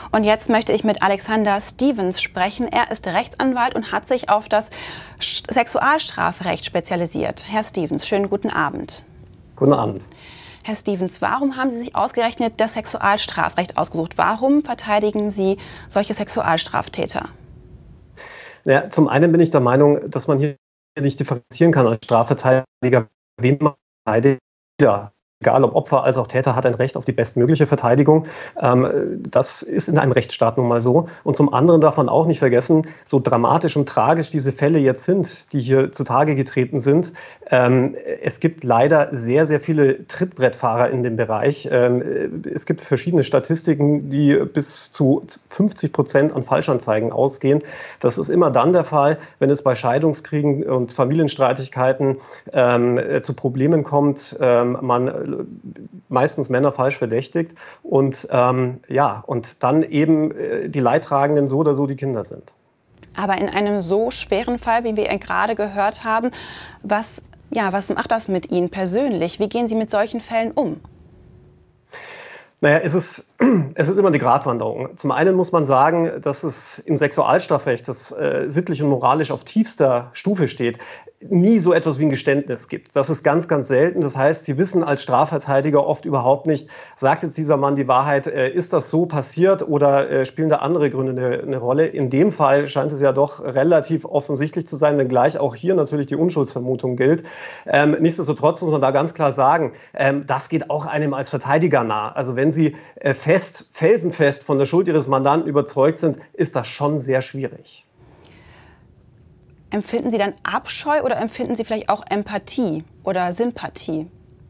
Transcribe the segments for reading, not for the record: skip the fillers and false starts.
Und jetzt möchte ich mit Alexander Stevens sprechen. Er ist Rechtsanwalt und hat sich auf das Sexualstrafrecht spezialisiert. Herr Stevens, schönen guten Abend. Guten Abend. Herr Stevens, warum haben Sie sich ausgerechnet das Sexualstrafrecht ausgesucht? Warum verteidigen Sie solche Sexualstraftäter? Ja, zum einen bin ich der Meinung, dass man hier nicht differenzieren kann als Strafverteidiger, wen man verteidigt. Ja, egal ob Opfer als auch Täter hat ein Recht auf die bestmögliche Verteidigung. Das ist in einem Rechtsstaat nun mal so. Und zum anderen darf man auch nicht vergessen, so dramatisch und tragisch diese Fälle jetzt sind, die hier zutage getreten sind. Es gibt leider sehr, sehr viele Trittbrettfahrer in dem Bereich. Es gibt verschiedene Statistiken, die bis zu 50% an Falschanzeigen ausgehen. Das ist immer dann der Fall, wenn es bei Scheidungskriegen und Familienstreitigkeiten zu Problemen kommt, man meistens Männer falsch verdächtigt und und dann eben die Leidtragenden so oder so die Kinder sind. Aber in einem so schweren Fall, wie wir ihn gerade gehört haben, was macht das mit Ihnen persönlich? Wie gehen Sie mit solchen Fällen um? Naja, es ist immer eine Gratwanderung. Zum einen muss man sagen, dass es im Sexualstrafrecht, das sittlich und moralisch auf tiefster Stufe steht, nie so etwas wie ein Geständnis gibt. Das ist ganz, ganz selten. Das heißt, Sie wissen als Strafverteidiger oft überhaupt nicht, sagt jetzt dieser Mann die Wahrheit, ist das so passiert oder spielen da andere Gründe eine Rolle? In dem Fall scheint es ja doch relativ offensichtlich zu sein, wenngleich auch hier natürlich die Unschuldsvermutung gilt. Nichtsdestotrotz muss man da ganz klar sagen, das geht auch einem als Verteidiger nah. Also wenn Sie felsenfest von der Schuld Ihres Mandanten überzeugt sind, ist das schon sehr schwierig. Empfinden Sie dann Abscheu oder empfinden Sie vielleicht auch Empathie oder Sympathie?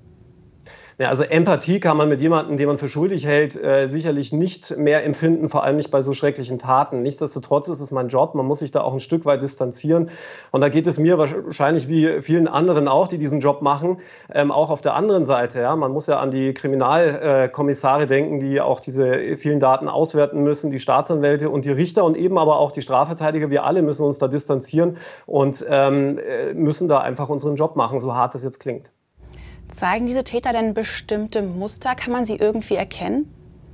Ja, also Empathie kann man mit jemandem, den man für schuldig hält, sicherlich nicht mehr empfinden, vor allem nicht bei so schrecklichen Taten. Nichtsdestotrotz ist es mein Job, man muss sich da auch ein Stück weit distanzieren. Und da geht es mir wahrscheinlich wie vielen anderen auch, die diesen Job machen, auch auf der anderen Seite. Ja? Man muss ja an die Kriminalkommissare denken, die auch diese vielen Daten auswerten müssen, die Staatsanwälte und die Richter und eben aber auch die Strafverteidiger. Wir alle müssen uns da distanzieren und müssen da einfach unseren Job machen, so hart das jetzt klingt. Zeigen diese Täter denn bestimmte Muster? Kann man sie irgendwie erkennen?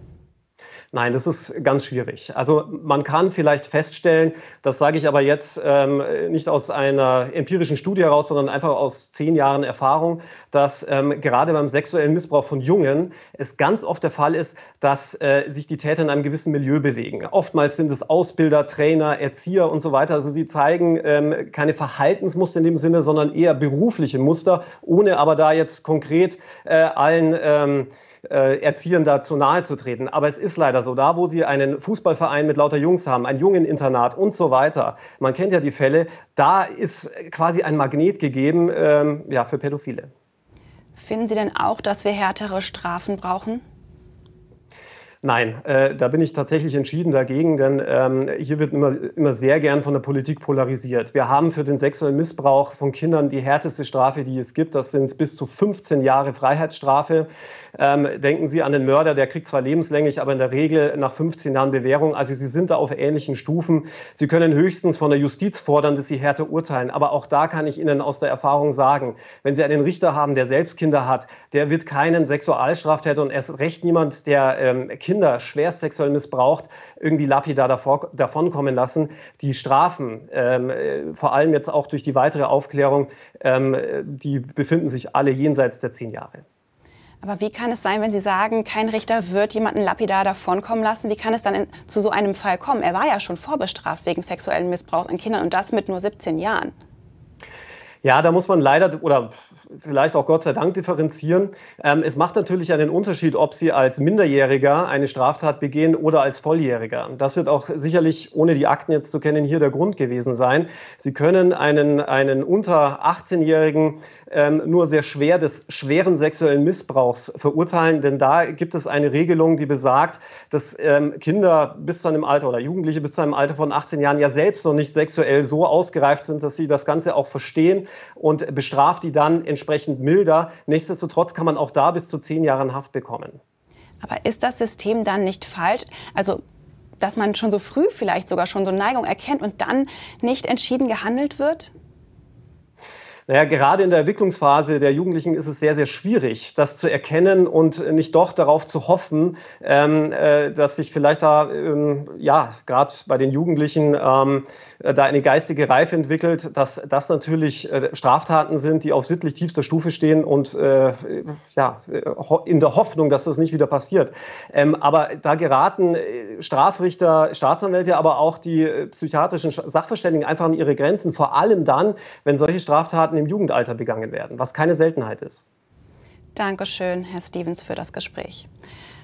Nein, das ist ganz schwierig. Also man kann vielleicht feststellen, das sage ich aber jetzt nicht aus einer empirischen Studie heraus, sondern einfach aus 10 Jahren Erfahrung, dass gerade beim sexuellen Missbrauch von Jungen es ganz oft der Fall ist, dass sich die Täter in einem gewissen Milieu bewegen. Oftmals sind es Ausbilder, Trainer, Erzieher und so weiter. Also sie zeigen keine Verhaltensmuster in dem Sinne, sondern eher berufliche Muster, ohne aber da jetzt konkret allen Erziehern dazu nahe zu treten. Aber es ist leider so, da wo Sie einen Fußballverein mit lauter Jungs haben, ein Jungeninternat und so weiter, man kennt ja die Fälle, da ist quasi ein Magnet gegeben für Pädophile. Finden Sie denn auch, dass wir härtere Strafen brauchen? Nein, da bin ich tatsächlich entschieden dagegen, denn hier wird immer sehr gern von der Politik polarisiert. Wir haben für den sexuellen Missbrauch von Kindern die härteste Strafe, die es gibt. Das sind bis zu 15 Jahre Freiheitsstrafe. Denken Sie an den Mörder, der kriegt zwar lebenslänglich, aber in der Regel nach 15 Jahren Bewährung. Also Sie sind da auf ähnlichen Stufen. Sie können höchstens von der Justiz fordern, dass sie härter urteilen. Aber auch da kann ich Ihnen aus der Erfahrung sagen, wenn Sie einen Richter haben, der selbst Kinder hat, der wird keinen Sexualstraftäter und erst recht niemand, der Kinder schwerst sexuell missbraucht, irgendwie lapidar davonkommen lassen. Die Strafen, vor allem jetzt auch durch die weitere Aufklärung, die befinden sich alle jenseits der 10 Jahre. Aber wie kann es sein, wenn Sie sagen, kein Richter wird jemanden lapidar davonkommen lassen? Wie kann es dann zu so einem Fall kommen? Er war ja schon vorbestraft wegen sexuellen Missbrauchs an Kindern und das mit nur 17 Jahren. Ja, da muss man leider oder vielleicht auch Gott sei Dank differenzieren. Es macht natürlich einen Unterschied, ob Sie als Minderjähriger eine Straftat begehen oder als Volljähriger. Das wird auch sicherlich, ohne die Akten jetzt zu kennen, hier der Grund gewesen sein. Sie können einen unter 18-Jährigen nur sehr schwer des schweren sexuellen Missbrauchs verurteilen, denn da gibt es eine Regelung, die besagt, dass Kinder bis zu einem Alter oder Jugendliche bis zu einem Alter von 18 Jahren ja selbst noch nicht sexuell so ausgereift sind, dass sie das Ganze auch verstehen und bestraft die dann entsprechend milder. Nichtsdestotrotz kann man auch da bis zu 10 Jahren Haft bekommen. Aber ist das System dann nicht falsch? Also, dass man schon so früh vielleicht sogar schon so Neigung erkennt und dann nicht entschieden gehandelt wird? Naja, gerade in der Entwicklungsphase der Jugendlichen ist es sehr, sehr schwierig, das zu erkennen und nicht doch darauf zu hoffen, dass sich vielleicht da, ja, gerade bei den Jugendlichen da eine geistige Reife entwickelt, dass das natürlich Straftaten sind, die auf sittlich tiefster Stufe stehen und ja, in der Hoffnung, dass das nicht wieder passiert. Aber da geraten Strafrichter, Staatsanwälte, aber auch die psychiatrischen Sachverständigen einfach an ihre Grenzen, vor allem dann, wenn solche Straftaten im Jugendalter begangen werden, was keine Seltenheit ist. Dankeschön, Herr Stevens, für das Gespräch.